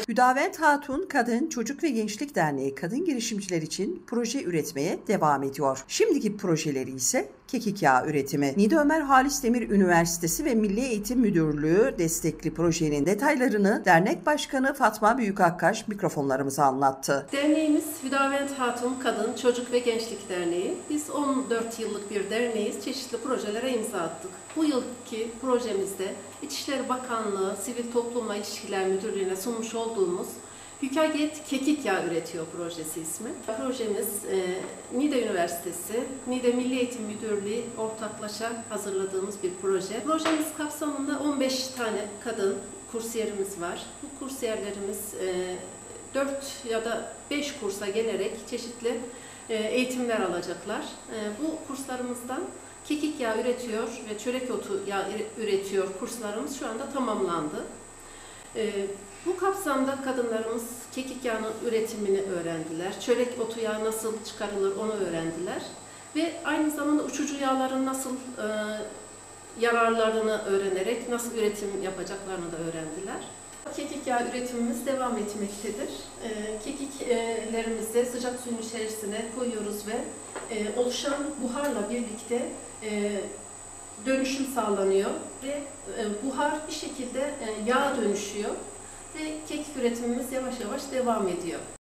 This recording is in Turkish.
Hüdavet Hatun Kadın, Çocuk ve Gençlik Derneği kadın girişimciler için proje üretmeye devam ediyor. Şimdiki projeleri ise kekik yağı üretimi. Nida Ömer Halis Demir Üniversitesi ve Milli Eğitim Müdürlüğü destekli projenin detaylarını dernek başkanı Fatma Büyükakkaş mikrofonlarımıza anlattı. Derneğimiz Hüdavet Hatun Kadın, Çocuk ve Gençlik Derneği. Biz 14 yıllık bir derneğiz. Çeşitli projelere imza attık. Bu yılki projemizde İçişleri Bakanlığı Sivil Toplumla İlişkiler Müdürlüğü'ne sunmuş olduğumuz Hükaget Kekik Yağı Üretiyor projesi ismi. Projemiz Niğde Üniversitesi, Niğde Milli Eğitim Müdürlüğü ortaklaşa hazırladığımız bir proje. Projemiz kapsamında 15 tane kadın kursiyerimiz var. Bu kursiyerlerimiz 4 ya da 5 kursa gelerek çeşitli eğitimler alacaklar. Bu kurslarımızdan kekik yağı üretiyor ve çörek otu yağı üretiyor kurslarımız şu anda tamamlandı. Bu kapsamda kadınlarımız kekik yağının üretimini öğrendiler. Çörek otu yağı nasıl çıkarılır onu öğrendiler. Ve aynı zamanda uçucu yağların nasıl yararlarını öğrenerek nasıl üretim yapacaklarını da öğrendiler. Kekik yağı üretimimiz devam etmektedir. Kekiklerimizi sıcak suyun içerisine koyuyoruz ve oluşan buharla birlikte dönüşüm sağlanıyor ve buhar bir şekilde yağa dönüşüyor ve kekik üretimimiz yavaş yavaş devam ediyor.